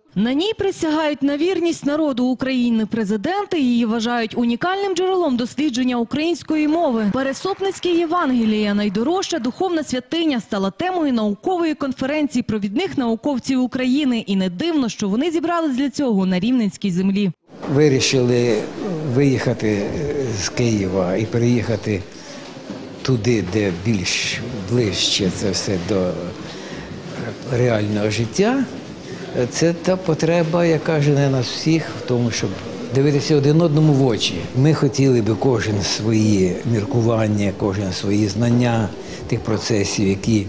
На ній присягають на вірність народу України. Президенти її вважають унікальним джерелом дослідження української мови. Пересопницьке Євангеліє – найдорожча духовна святиня, стала темою наукової конференції провідних науковців України. І не дивно, що вони зібрались для цього на Рівненській землі. Вирішили виїхати з Києва і переїхати туди, де більш ближче це все до реального життя. Це та потреба, яка жене нас всіх в тому, щоб дивитися один одному в очі. Ми хотіли би кожен свої міркування, кожен свої знання тих процесів,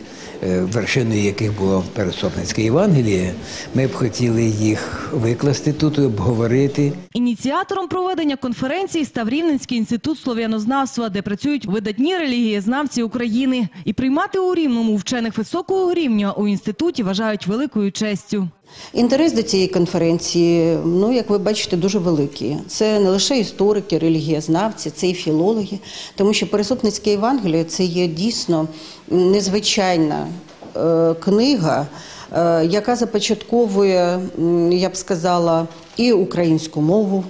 вершиною яких було Пересопницьке Євангеліє, ми б хотіли їх викласти тут і обговорити. Ініціатором проведення конференції став Рівненський інститут слов'янознавства, де працюють видатні релігієзнавці України. І приймати у Рівному вчених високого рівня у інституті вважають великою честю. Інтерес до цієї конференції, як ви бачите, дуже великий. Це не лише історики, релігієзнавці, це і філологи, тому що Пересопницьке Євангеліє – це є дійсно незвичайна книга, яка започатковує, я б сказала, і українську мову,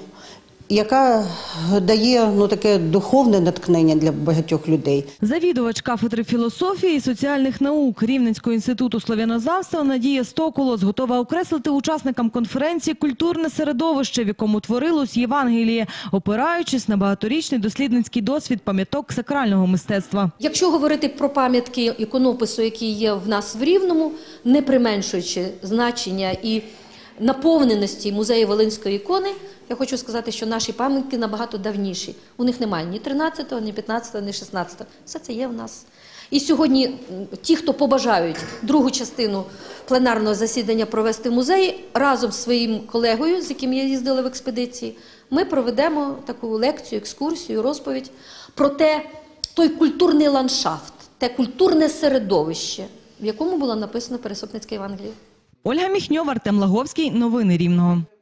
яка дає таке духовне натхнення для багатьох людей. Завідувач кафедри філософії і соціальних наук Рівненського інституту слов'янознавства Надія Стоколос готова окреслити учасникам конференції культурне середовище, в якому творилось Євангеліє, опираючись на багаторічний дослідницький досвід пам'яток сакрального мистецтва. Якщо говорити про пам'ятки іконопису, які є в нас в Рівному, не применшуючи значення і наповненості музею Волинської ікони, я хочу сказати, що наші пам'ятки набагато давніші. У них немає ні 13-го, ні 15-го, ні 16-го. Все це є в нас. І сьогодні ті, хто побажають другу частину пленарного засідання провести в музеї, разом з своїм колегою, з яким я їздила в експедиції, ми проведемо таку лекцію, екскурсію, розповідь про той культурний ландшафт, те культурне середовище, в якому було написано Пересопницьке Євангеліє. Ольга Міхньова, Артем Лаговський. Новини Рівного.